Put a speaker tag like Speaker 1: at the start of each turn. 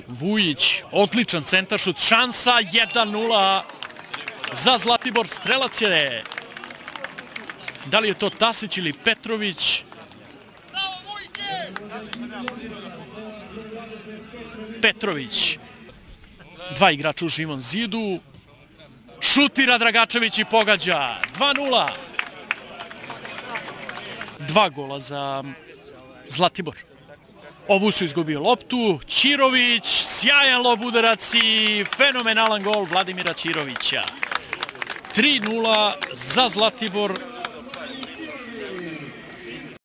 Speaker 1: Vujić, odličan centaršut, šansa 1-0 za Zlatibor. Strelac je, da li je to Tasić ili Petrović? Petrović. Dva igrača u živom zidu. Šutira Dragačević i pogađa. 2-0. 2 gola za Zlatibor. Ovu su izgubio loptu. Ćirović, sjajan lob udarac i fenomenalan gol Vladimira Ćirovića. 3-0 za Zlatibor.